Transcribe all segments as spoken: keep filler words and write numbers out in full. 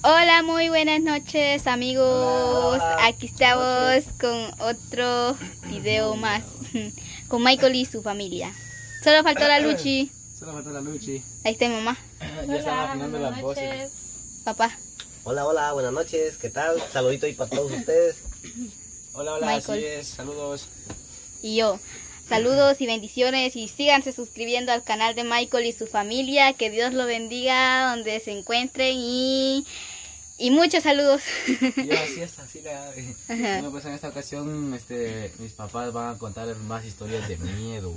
Hola, muy buenas noches amigos. Hola, aquí estamos con otro video más con Michael y su familia. Solo faltó la Luchi. Solo faltó la Luchi. Ahí está mi mamá. Ya están afinando las voces. Papá. Hola, hola, buenas noches, ¿qué tal? Saludito ahí para todos ustedes. Hola, hola, Michael. así es, saludos. Y yo. Saludos y bendiciones y síganse suscribiendo al canal de Michael y su familia. Que Dios lo bendiga donde se encuentren y, y muchos saludos. Y así es, así la... Bueno, pues en esta ocasión este, mis papás van a contar más historias de miedo.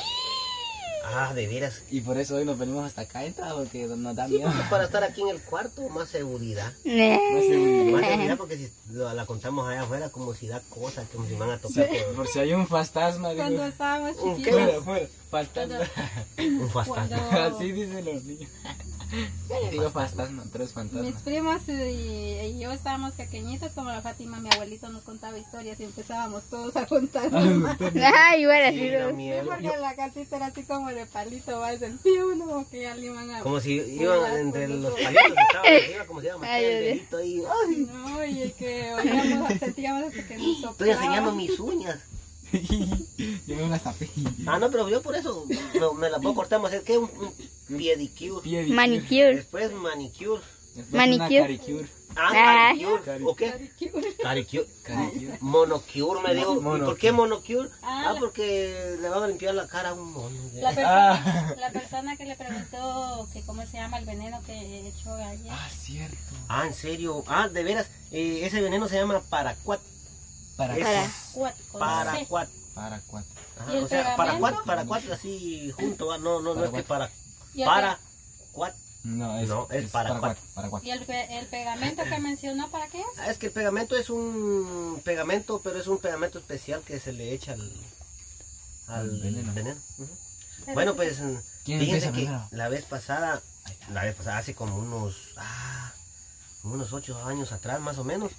Ah, de veras. Y por eso hoy nos venimos hasta acá, entra, porque nos da Sí, miedo. porque para estar aquí en el cuarto, más seguridad. Más seguridad. Más seguridad porque si la, la contamos allá afuera, como si da cosas, como si van a tocar por... Por si hay un fantasma, digo. Cuando estábamos ¿Un qué? chiquitos. Fuera, fuera, fantasma. Un fantasma. Cuando Así dicen los niños. Digo fantasma, pero es mis fantasma. primos y, y yo estábamos pequeñitos, como la Fátima, mi abuelito nos contaba historias y empezábamos todos a contar. Ay, bueno, Sí, sí, da no. miedo. Porque la casita era así como de palito, va, sentía uno como que ya le iban a... Como si iban entre los palitos que estaban encima, como si iban a meter Ay, el Dios. dedito ahí. Ay, No, y que oíamos, sentíamos hasta que nos soplaba. estoy enseñando mis uñas. Yo me las tapé. Ah, no, pero yo por eso no, me las puedo cortar, más ¿qué? Un, un pedicure. Piedicure. Manicure. Después manicure. Después Manicure. una caricure. Ah, Ah. caricure. ¿O qué? Caricure. Caricure. Monocure me digo. Monocure. ¿Por qué monocure? Ah, Ah, la- porque le van a limpiar la cara a un mono. La persona, Ah. la persona que le preguntó que cómo se llama el veneno que echó ayer. Ah, cierto. Ah, en serio. Ah, de veras. Eh, ese veneno se llama paraquat. Para Es- Para. Cuat, con C. Paraquat. Para cuatro. Ajá, ¿Y el o sea, pegamento? paraquat, paraquat así junto. ah, No, no, no es que para. Y el, Paraquat. No, es, No, es para para cuatro. cuatro. Para cuatro. y el, pe- el pegamento que mencionó, ¿para qué es? Ah, es que el pegamento es un pegamento, pero es un pegamento especial que se le echa al, al Al veneno. veneno. Ujú. Pero Bueno, sí, pues ¿Quién fíjense empieza que primero? la vez pasada, la vez pasada hace como unos, ah, como unos ocho años atrás más o menos,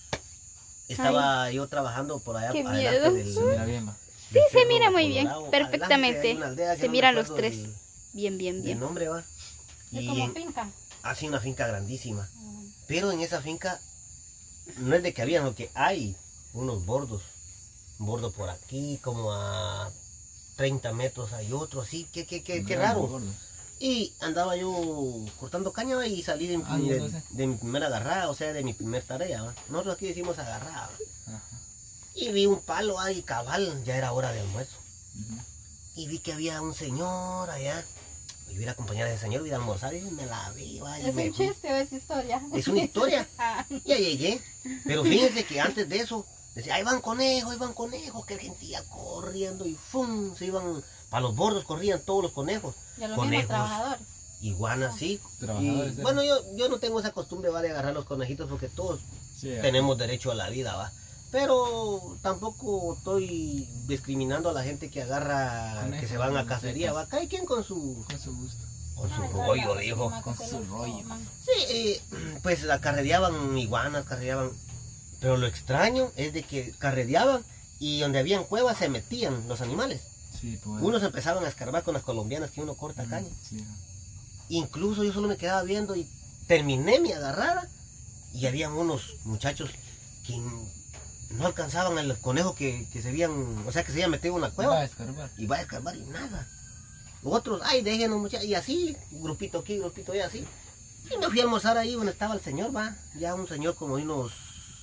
estaba yo trabajando por allá Qué adelante miedo. del, Se mira bien, va. Sí, del se Cerro mira muy bien, Colorado. perfectamente. Adelante hay una aldea que Se no me miran los acuerdo tres. del- Bien, bien, del bien. nombre va. es Y como en- finca. así una finca grandísima. Pero en esa finca no es de que había, no que hay unos bordos. Un bordo por aquí, como a treinta metros hay otro, así, qué, qué, qué, qué Gordo, raro. gordo. Y andaba yo cortando caña y salí de, Ah, de- ya lo sé. de mi primera agarrada, o sea, de mi primer tarea. ¿va? Nosotros aquí decimos agarrada. ¿va? Ajá. Y vi un palo ahí, cabal, ya era hora de almuerzo. Ujú. Y vi que había un señor allá. Y hubiera acompañado a ese señor, hubiera almorzar y me la vi. va, y ¿Es me un fui. chiste o es historia? Es una historia. Ah, Ya llegué. Pero fíjense que antes de eso, decía, ahí van conejos, ahí van conejos, que gente iba corriendo y ¡fum! Se iban, para los bordos corrían todos los conejos. ya los Conejos. mismos trabajadores. Iguanas, sí. Trabajadores, Y, ¿eh? bueno, yo, yo no tengo esa costumbre va, de agarrar los conejitos porque todos Sí, tenemos derecho a la vida, va. Pero tampoco estoy discriminando a la gente que agarra, Conejos, que se van a sí, cacería, sí. va. Cada quien con su, con su gusto. con su Ay, rollo, claro, dijo. que con se su los rollo. coman. Sí, eh, pues la carrereaban iguanas, carrereaban. Pero lo extraño es de que carrereaban y donde habían cuevas se metían los animales. Sí, pues. Unos empezaban a escarbar con las colombianas que uno corta Ujú, caña. sí. Incluso yo solo me quedaba viendo y terminé mi agarrada y habían unos muchachos que no alcanzaban al conejo que, que se habían, o sea que se habían metido en una Va a cueva escarbar. y va a escarbar y nada. Otros, ay, déjenos muchachos, y así, un grupito aquí, un grupito allá, así. Y me fui a almorzar ahí donde estaba el señor, va, ya un señor como de unos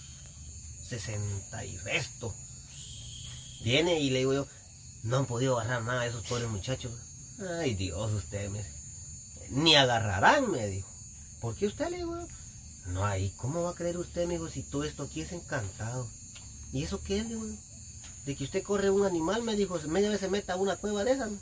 sesenta y resto. Viene y le digo yo, no han podido agarrar nada de esos pobres muchachos. Ay, Dios, usted me ni agarrarán, me dijo. ¿Por qué usted le digo? No, ahí, ¿cómo va a creer usted, me dijo, si todo esto aquí es encantado? ¿Y eso qué es, le digo? De que usted corre un animal, me dijo, media vez se meta a una cueva de esas, ¿no?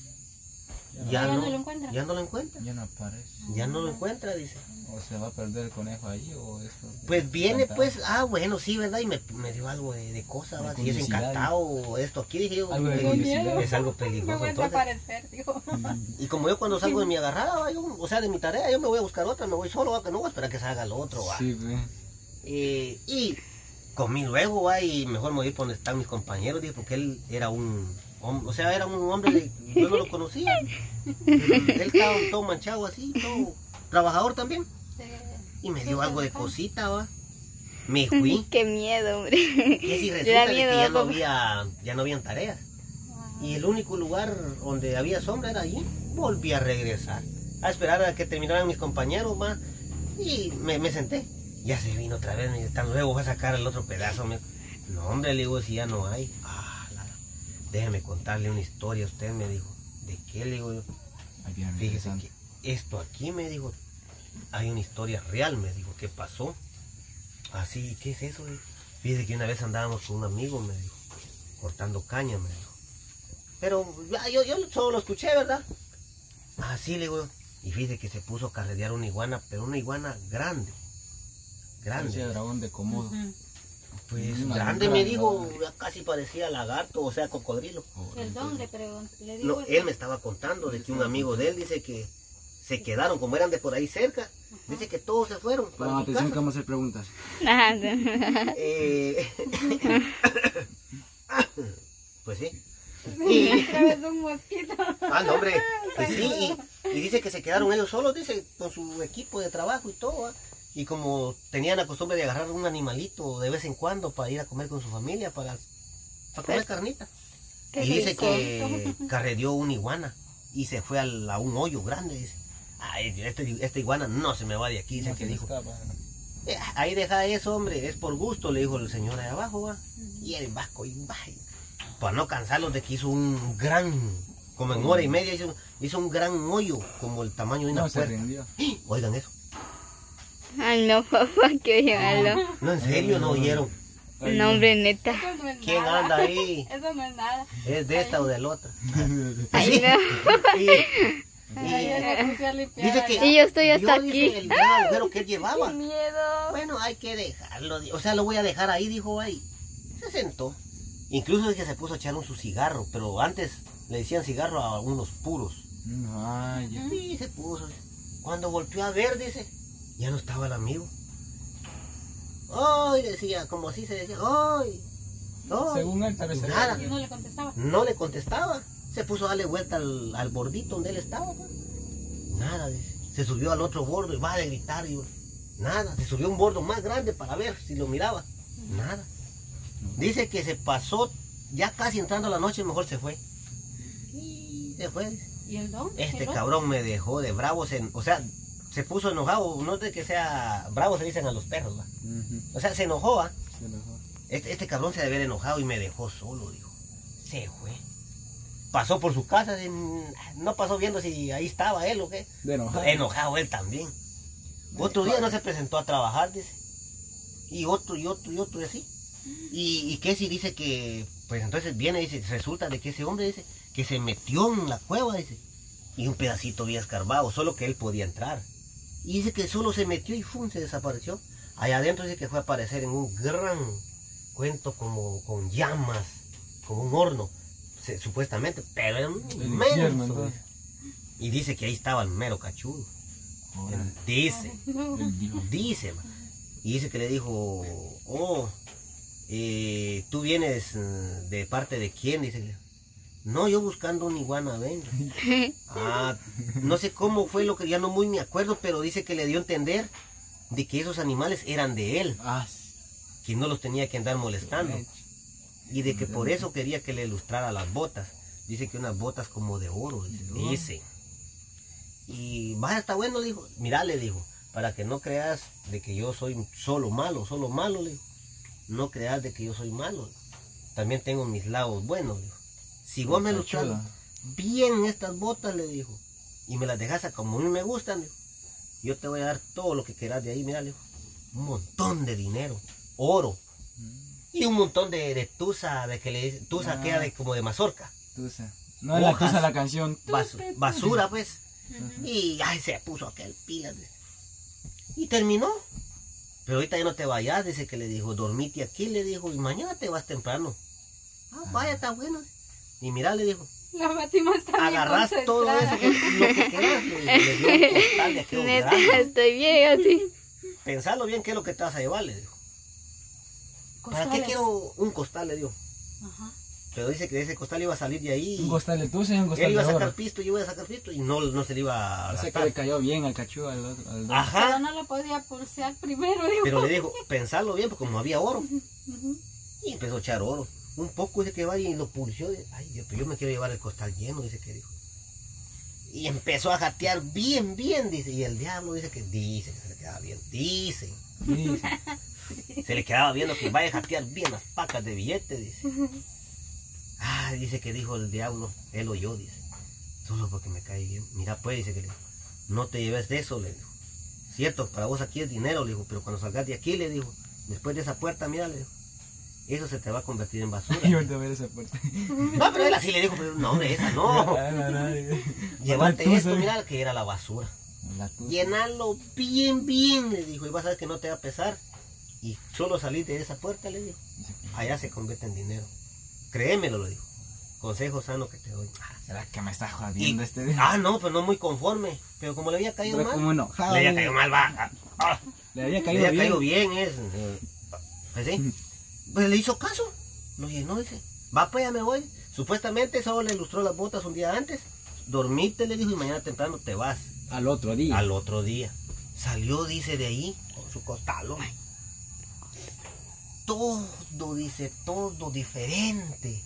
Ya, Ya Ya no, no lo encuentra. ya no lo encuentra. ya no aparece. Ya no lo encuentra, dice. O se va a perder el conejo ahí o eso. Pues viene, Encantado. pues, ah, bueno, sí, ¿verdad? Y me, me dio algo de, de cosa, De ¿va? Si es curiosidad. encantado o esto aquí, dije yo, Algo de eh, curiosidad. es algo Me peligroso. vuelve a Entonces, aparecer, digo. y como yo cuando salgo de mi agarrada, ¿va? Yo, o sea, de mi tarea, yo me voy a buscar otra, me voy solo, ¿va? Que no voy a esperar que salga el otro, ¿va? Sí, güey. Eh, y comí luego, ¿va? Y mejor me voy por donde están mis compañeros, dije, porque él era un hombre, o sea, era un hombre, de, yo no lo conocía. Él estaba todo manchado así, todo trabajador también. Sí. y me dio algo de cosita, va. Me fui. Qué miedo, hombre. Y así Le da resulta de miedo, que ya no papá. había, ya no habían tareas. Y el único lugar donde había sombra era allí. Volví a regresar, a esperar a que terminaran mis compañeros, va. Y me, me senté. Ya se vino otra vez, me tan luego va a sacar el otro pedazo. Me... No, hombre, le digo, si ya no hay. Ah, la... Déjeme contarle una historia a usted, me dijo. ¿De qué? Le digo yo. Ay, bien, Fíjese interesante. que esto aquí, me dijo, hay una historia real, me dijo, ¿qué pasó? Así, ¿qué es eso? Fíjese que una vez andábamos con un amigo, me dijo, cortando caña, me dijo. Pero ya, yo, yo solo lo escuché, ¿verdad? Así le digo, y fíjese que se puso a carretear una iguana, pero una iguana grande. Grande. Parecía dragón de Komodo. Ujú. Pues Una grande, gran me dijo, dragón. ya casi parecía lagarto, o sea, cocodrilo. Oh, El don le pregunté, le digo. No, el él don. me estaba contando de que un amigo de él dice que se quedaron, como eran de por ahí cerca, dice que todos se fueron para Pongan su atención que casa. vamos a hacer preguntas. Ajá. Eh, pues sí. Sí, Y, otra vez un mosquito. ah, no, hombre, pues sí, y, y dice que se quedaron ellos solos, dice, con su equipo de trabajo y todo, ¿va? Y como tenían la costumbre de agarrar un animalito de vez en cuando para ir a comer con su familia, para, para comer Pues, carnita. qué Y dice rico. que carreteó una iguana y se fue a, la- a un hoyo grande, dice. Ay, este, esta iguana no se me va de aquí, dice No que se le dijo. escapa. "Eh, ahí deja eso, hombre, es por gusto", le dijo el señor de abajo, va. Y el vasco, y va. y- Para no cansarlos de que hizo un gran, como en hora y media, hizo, hizo un gran hoyo, como el tamaño de una No se puerta. rindió. Oigan eso. Ay, no, papá, qué malo. No, en serio, no oyeron. Ay, No, hombre, neta. Eso no es ¿Quién nada. anda ahí? Eso no es nada. ¿Es de esta o del otra? Ay, Sí. no. Y, Ay, ya y me puse a limpiar dice que allá. Y yo estoy vio, hasta dice, aquí. el gran agujero que él llevaba. Qué miedo. Bueno, hay que dejarlo. di- O sea, lo voy a dejar ahí, dijo ahí. Se sentó. Incluso es que se puso a echar un su cigarro, pero antes le decían cigarro a unos puros. Ay, ya. Y se puso. Cuando volvió a ver, dice, ya no estaba el amigo. ¡Ay! Decía, como así se decía, ¡ay! ¡ay! Según él, tal vez Y era- nada. Y no le contestaba. No le contestaba. Se puso a darle vuelta al, al bordito donde él estaba. pues. Nada, dice. Se subió al otro bordo y va a gritar. Y, nada. Se subió a un bordo más grande para ver si lo miraba. Nada. Dice que se pasó, ya casi entrando la noche, mejor se fue. Y se fue. dice. ¿Y el don? Este ¿El don? cabrón me dejó de bravo. Se, o sea, se puso enojado. No es de que sea bravo, se dicen a los perros. ¿va? Ujú, O sea, se enojó. ¿ah? se enojó. Este, este cabrón se debe haber enojado y me dejó solo, dijo. Se fue. Pasó por su casa, sin- no pasó viendo si ahí estaba él o qué. De enojado. Enojado él también. Otro día no se presentó a trabajar, dice. Y otro, y otro, y otro, y así. Y, y que si dice que, pues entonces viene, dice, resulta de que ese hombre, dice, que se metió en la cueva, dice. Y un pedacito había escarbado, solo que él podía entrar. Y dice que solo se metió y ¡fum! Se desapareció. Allá adentro dice que fue a aparecer en un gran cuento como con llamas, como un horno, se- supuestamente, pero era un El inmenso, infierno, entonces. dice. Y dice que ahí estaba el mero cachudo. Órale. Dice, El dios. dice, ma. Y dice que le dijo, oh, eh, tú vienes eh, de parte de quién, dice. No, yo buscando una iguana, ven. Ah, no sé cómo fue lo que ya no muy me acuerdo, pero dice que le dio a entender de que esos animales eran de él, Ah, que no los tenía que andar molestando. Y de que por eso quería que le ilustrara las botas. Dice que unas botas como de oro, dice. De oro. dice. Y vaya, está bueno, dijo. Mira, le dijo, para que no creas de que yo soy solo malo, solo malo, le dijo. No creas de que yo soy malo. También tengo mis lados buenos, dijo. Si vos me ilustras Cachuda. bien estas botas, le dijo, y me las dejas a como a mí me gustan, dijo, yo te voy a dar todo lo que quieras de ahí, mira, le dijo. Un montón de dinero, oro. Y un montón de, de tusa, de que le dice- tusa Ah. queda de, como de mazorca. Tusa. No es la Hojas. tusa la canción. Bas- basura, pues. Y ay, se puso aquel pila. de- Y terminó. Pero ahorita ya no te vayas, dice que le dijo, dormite aquí, le dijo, y mañana te vas temprano. Ah, vaya, está bueno. Y mira, le dijo, La Fátima está bien agarrás todo eso, que, lo que quieras, le, le dio un costal de aquellos Neta, grandes. estoy bien así. Pensalo bien qué es lo que te vas a llevar, le dijo. ¿Para qué Costales. quiero un costal, le dijo? Ajá. Pero dice que de ese costal iba a salir de ahí. Un costal de tuce y un costal Él iba a de sacar oro. pisto, yo iba a sacar pisto y no, no se le iba a O sea que gastar. le cayó bien al cachú, al otro. Al dos. Ajá. Pero no lo podía pulsear primero, digo. Pero le dijo, pensarlo bien, porque como había oro. Ujú. Y empezó a echar oro. Un poco dice que va y lo pulsió. Ay, Dios, pero yo me quiero llevar el costal lleno, dice que dijo. Y empezó a jatear bien, bien, dice. Y el diablo dice que dice que se le quedaba bien. Dice. Sí. Se le quedaba viendo que vaya a jatear bien las pacas de billetes, dice. Ah, dice que dijo el diablo, él o yo, dice. Solo porque me cae bien. Mira pues, dice que le dijo, no te lleves de eso, le dijo. Cierto, para vos aquí es dinero, le dijo, pero cuando salgas de aquí, le dijo, después de esa puerta, mira, le dijo, eso se te va a convertir en basura. Y volteó a ver esa puerta. No, pero él así le dijo, pero no, hombre, esa no. Ah, no, no, Llévate La tusa, esto, eh. mira, que era la basura. La tusa. Llenarlo bien, bien, le dijo, y vas a ver que no te va a pesar. Y solo salir de esa puerta, le dijo, allá se convierte en dinero. Créemelo, le dijo. Consejo sano que te doy. ¿Será que me está Y- jodiendo este día? ah, no, pero no muy conforme. Pero como le había caído Pero mal, como enojado. le había ¿no? caído mal, va. ah, ah, Le había le caído había bien. caído bien, es. eh, ¿así? Pues le hizo caso. Lo llenó, dice. Va, pues ya me voy. Supuestamente solo le ilustró las botas un día antes. Dormite, le dijo, y mañana temprano te vas. Al otro día. Al otro día. Salió, dice, de ahí con su costalón. Todo, dice, todo diferente.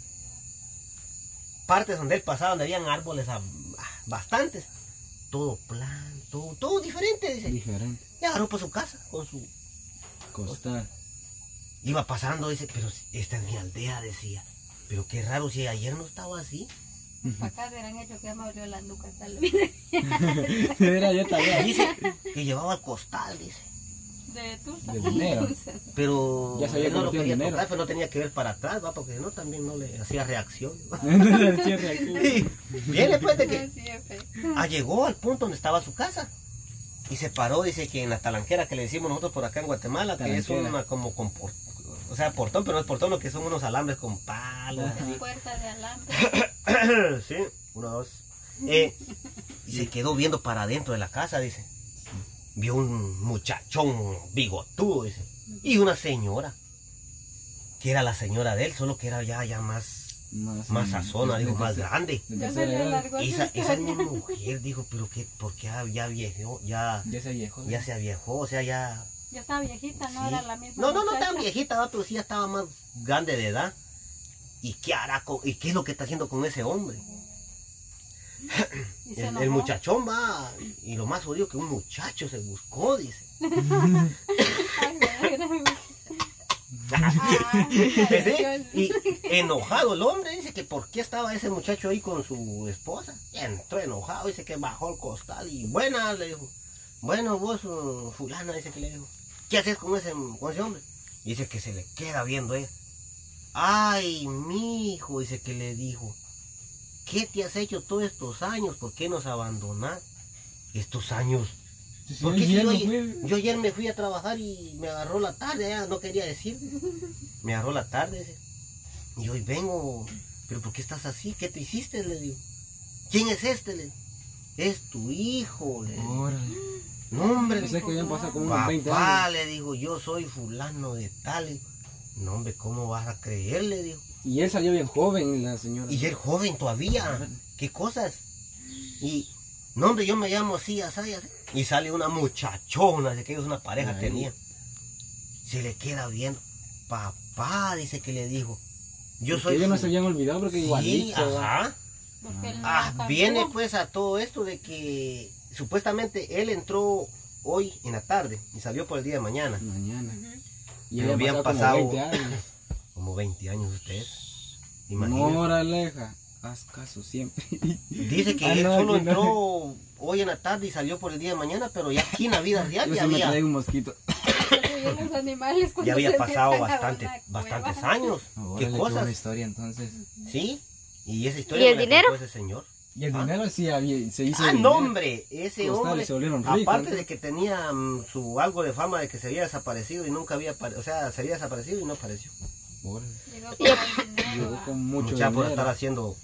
Partes donde él pasaba, donde habían árboles ah, bastantes. Todo plan, todo, todo diferente, dice. Diferente. Y agarró por su casa con su... Costal. Iba pasando, dice, pero esta es mi aldea, decía. Pero qué raro, si ayer no estaba así. Para acá se han hecho que ya me abrió las nucas tal vez. Era yo también. Dice que llevaba el costal, dice. De Tulsa. De dinero. Pero Ya sabía él no lo convertir en quería dinero. tocar, pero no tenía que ver para atrás, va, porque no, también no le hacía reacción. Sí, reacción. Sí. Bien, después de que Sí, jefe. ah, llegó al punto donde estaba su casa. Y se paró, dice que en la talanquera que le decimos nosotros por acá en Guatemala, que es Talanquera. una como con por- o sea, portón, pero no es portón, lo que son unos alambres con palos. Ajá. así. Puerta de alambre. Sí, uno, dos. Eh, y se quedó viendo para adentro de la casa, dice. Vio un muchachón bigotudo, dice. Y una señora. Que era la señora de él, solo que era ya, ya más, Más, más mm, sazona, de- digo, de- más de- grande. de Ya se tercera le edad. alargó Esa, esta esa historia. mujer dijo, pero que, porque ya, ya viejo, ya, Ya se viejo. ya se aviejó, o sea, ya... Ya estaba viejita, no sí. era la misma. No, no, no muchacha. tan viejita, ¿va? Pero sí ya estaba más grande de edad. ¿Y qué hará con, y qué es lo que está haciendo con ese hombre? Y se El, enojó. el muchachón va, y lo más jodido que un muchacho se buscó, dice. Ay, me da gracia. Ah, ¿Sí? Y enojado el hombre, dice que por qué estaba ese muchacho ahí con su esposa. Y entró enojado, dice que bajó el costal y buena, le dijo. Bueno, vos, uh, fulana, dice que le dijo. ¿Qué haces con ese, con ese hombre? Y dice que se le queda viendo ella. Ay, mi hijo, dice que le dijo. ¿Qué te has hecho todos estos años? ¿Por qué nos abandonás? Estos años. Sí, sí, ¿Por qué si ayer yo, no ayer- fue. yo ayer me fui a trabajar y me agarró la tarde, ya no quería decir. Me agarró la tarde, dice. Y hoy vengo, pero ¿por qué estás así? ¿Qué te hiciste? Le digo. ¿Quién es este? Le digo. Es tu hijo, le digo. Órale. No, hombre. Pensé que habían pasado como unos veinte Papá, años. le digo, yo soy fulano de tal. Le digo, no, hombre, ¿cómo vas a creer? Le digo. Y él salió bien joven, la señora. Y él joven todavía. ¿Qué cosas? Y, no, hombre, yo me llamo así, así, así. Y sale una muchachona, de que ellos una pareja Ay. tenían. Se le queda viendo. Papá, dice que le dijo. Yo Porque soy. ellos no su- se habían olvidado porque Sí, igualito. ¿va? ajá. Porque él no Ah, cambió. viene pues a todo esto de que supuestamente él entró hoy en la tarde y salió por el día de mañana. Mañana. Ujú. Y Pero habían habían pasado como pasado- veinte años. Como veinte años ustedes. Imagínate. Órale, hija. Haz caso siempre. Dice que Ah, él no, solo aquí no. entró hoy en la tarde y salió por el día de mañana, pero ya aquí en la vida real Yo ya se me había, trae un mosquito. Pero los animales cuando ya había se pasado metan a bastante, una bastantes cueva. años. Órale, ¿Qué qué buena cosas? historia entonces. Sí. Y esa historia ¿Y el me la dinero? contó ese señor. Y el ¿Ah? dinero sí había, se hizo Ah, dinero. no, hombre, ese Costales hombre, se volvieron ricos, aparte ¿no? de que tenía mm, su algo de fama de que se había desaparecido y nunca había, apare- o sea, se había desaparecido y no apareció. Órale. Llegó con el dinero, Llegó ah, con mucho Mucha por dinero. estar haciendo.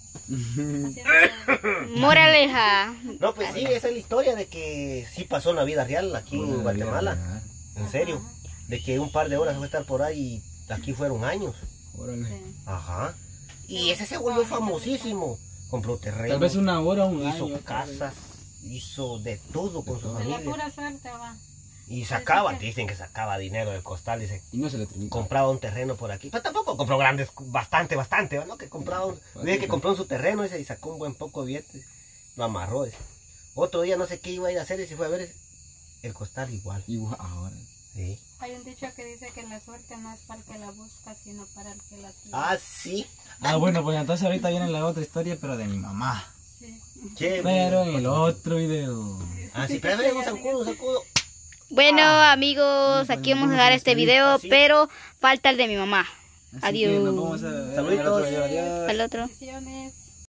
haciendo- Moraleja. No, pues sí, esa es la historia de que sí pasó en la vida real aquí en Órale, Guatemala. órale. En serio. De que un par de horas fue a estar por ahí y aquí fueron años. Órale. Sí. Ajá. Y ese se volvió famosísimo. Compró terreno. Tal vez una hora, un hizo año. casas, hizo de todo con su De la familia. pura suerte, va. Y sacaba, dicen que sacaba dinero del costal, dice, Y no se le terminó. compraba un terreno por aquí. Pero tampoco compró grandes, bastante, bastante, ¿no? Que compraba, un, dice que compró en su terreno ese y sacó un buen poco de billetes. Lo amarró, dice. Otro día no sé qué iba a ir a hacer y se fue a ver el costal igual. Igual ahora. Sí. Hay un dicho que dice que la suerte no es para el que la busca, sino para el que la tiene. Ah, sí. Ah, bueno, pues entonces ahorita viene la otra historia, pero de mi mamá. Sí. Che, Pero en el otro video. Ah, sí, pero a ver, un sacudo, un sacudo. Bueno, Ah. amigos, aquí Bueno, vamos a dejar este video, así. pero falta el de mi mamá. Así Adiós. que nos vamos a ver en el otro video. Adiós. Al otro. Bendiciones.